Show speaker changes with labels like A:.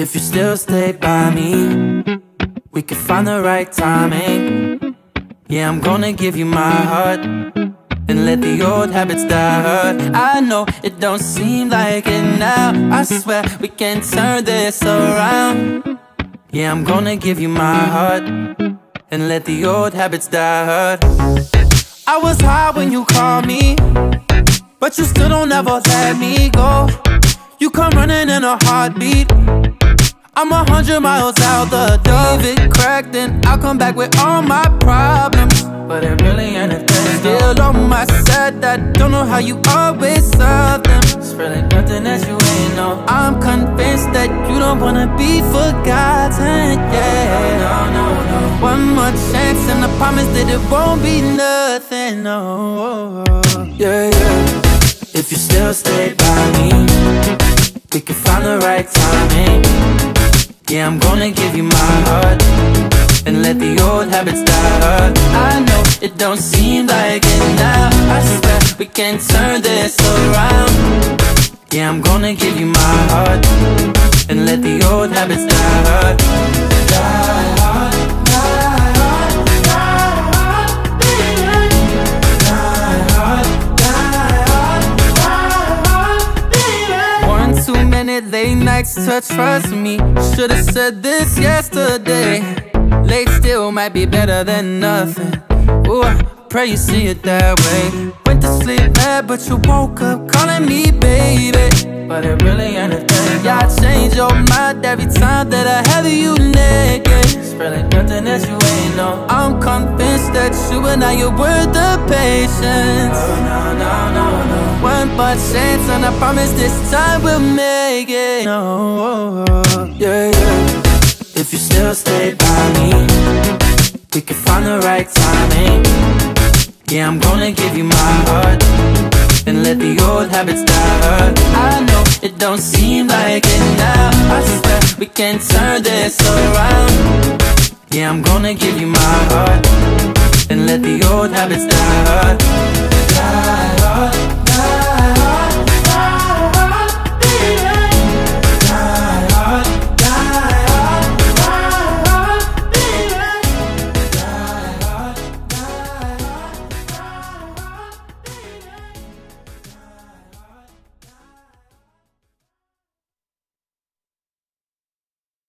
A: If you still stay by me, we can find the right timing. Yeah, I'm gonna give you my heart and let the old habits die hard. I know it don't seem like it now. I swear we can turn this around. Yeah, I'm gonna give you my heart and let the old habits die hard. I was high when you called me, but you still don't ever let me go. You come running in a heartbeat. I'm 100 miles out the door. Leave it cracked and I'll come back with all my problems, but it really ain't a thing. Still on my side, I don't know how you always solve them. It's really nothing that you ain't know. I'm convinced that you don't wanna be forgotten, yeah. No. One more chance and I promise that it won't be nothing, no. Yeah. If you still stay by me, we can find the right timing. Yeah, I'm gonna give you my heart and let the old habits die hard. I know it don't seem like it now. I swear we can turn this around. Yeah, I'm gonna give you my heart and let the old habits die hard. Die hard, die hard, die hard, baby. Die hard, die hard, die hard, baby. One too many late nights to trust me. Should've said this yesterday. Late still might be better than nothing. Ooh, I pray you see it that way. Went to sleep mad, but you woke up calling me baby, but it really ain't a thing. Yeah, I change your mind every time that I have you naked. It's really nothing that you ain't know. I'm convinced that you and I are worth the patience. No. One more chance and I promise this time we'll make it. No, yeah. If you still stay by me, we can find the right timing. Yeah, I'm gonna give you my heart and let the old habits die hard. I know it don't seem like it now. I swear we can turn this around. Yeah, I'm gonna give you my heart and let the old habits die hard.